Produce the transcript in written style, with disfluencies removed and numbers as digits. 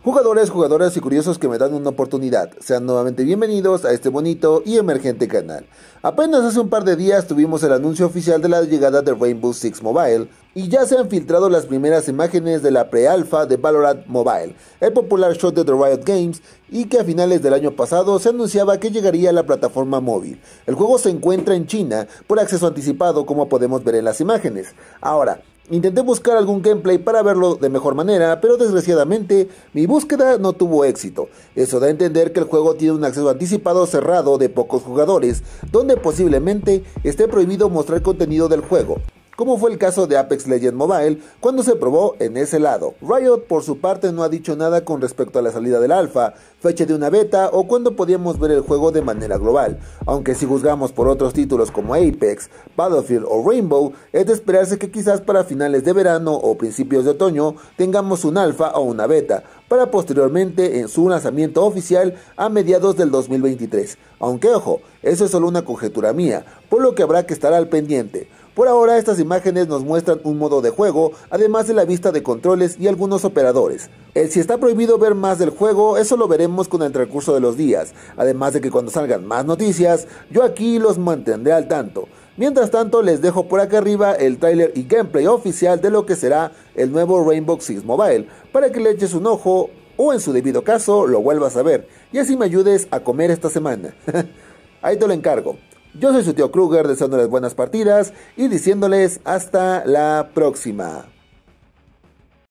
Jugadores, jugadoras y curiosos que me dan una oportunidad, sean nuevamente bienvenidos a este bonito y emergente canal. Apenas hace un par de días tuvimos el anuncio oficial de la llegada de Rainbow Six Mobile y ya se han filtrado las primeras imágenes de la pre-alpha de Valorant Mobile, el popular shooter de Riot Games, y que a finales del año pasado se anunciaba que llegaría a la plataforma móvil. El juego se encuentra en China por acceso anticipado, como podemos ver en las imágenes. Ahora, intenté buscar algún gameplay para verlo de mejor manera, pero desgraciadamente mi búsqueda no tuvo éxito. Eso da a entender que el juego tiene un acceso anticipado cerrado de pocos jugadores, donde posiblemente esté prohibido mostrar contenido del juego, como fue el caso de Apex Legends Mobile cuando se probó en ese lado. Riot por su parte no ha dicho nada con respecto a la salida del alfa, fecha de una beta o cuándo podíamos ver el juego de manera global, aunque si juzgamos por otros títulos como Apex, Battlefield o Rainbow, es de esperarse que quizás para finales de verano o principios de otoño tengamos un alfa o una beta, para posteriormente en su lanzamiento oficial a mediados del 2023, aunque ojo, eso es solo una conjetura mía, por lo que habrá que estar al pendiente. Por ahora estas imágenes nos muestran un modo de juego, además de la vista de controles y algunos operadores. Si está prohibido ver más del juego, eso lo veremos con el transcurso de los días, además de que cuando salgan más noticias, yo aquí los mantendré al tanto. Mientras tanto les dejo por acá arriba el tráiler y gameplay oficial de lo que será el nuevo Rainbow Six Mobile, para que le eches un ojo o en su debido caso lo vuelvas a ver, y así me ayudes a comer esta semana. Ahí te lo encargo. Yo soy su tío Kruger, deseándoles buenas partidas y diciéndoles hasta la próxima.